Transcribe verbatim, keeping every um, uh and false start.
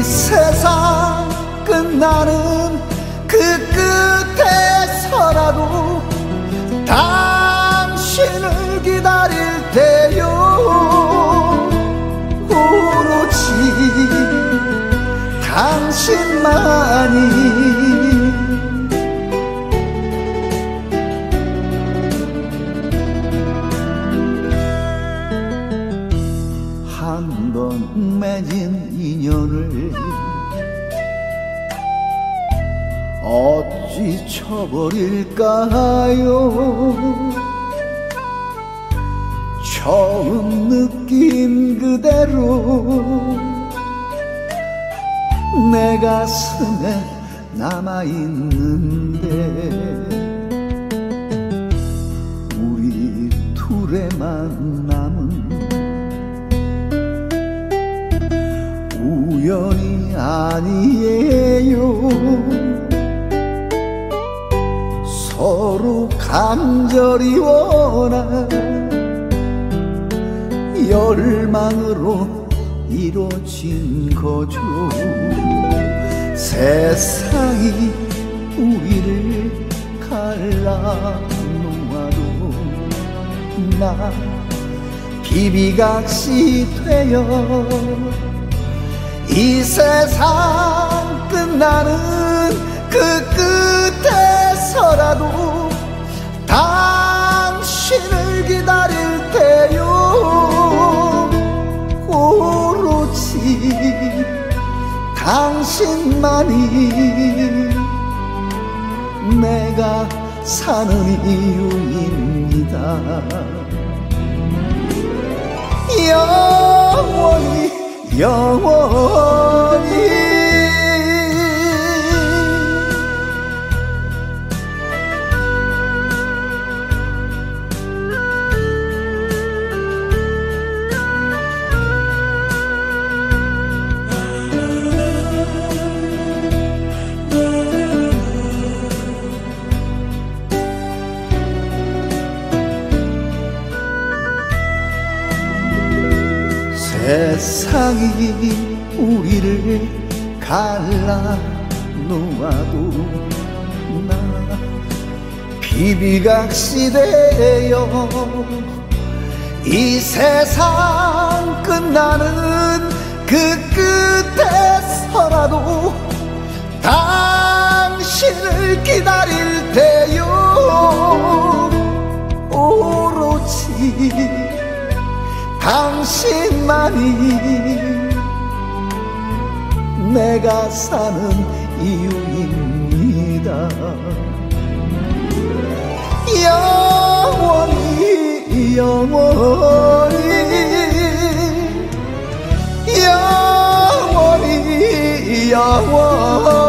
이 세상 끝나는 그 끝에서라도 당신을 기다릴 때요 오로지 당신만이 한 번 맺은 인연을 어찌 쳐버릴까요? 처음 느낀 그대로 내 가슴에 남아있는데 우리 둘의 만남은 우연이 아니에요. 서로 간절히 원한 열망으로 이루어진 거죠. 세상이 우리를 갈라놓아도 나 비비각시 되어 이 세상 끝나는 그 끝에서라도 당신을 기다릴 때요 오로지 당신만이 내가 사는 이유입니다. 영원히 영원히 세상이 우리를 갈라놓아도 나 비비각시 되어 이 세상 끝나는 그 끝에서라도 당신을 기다릴 때요 오로지 당신만이 내가 사는 이유입니다. 영원히 영원히 영원히 영원히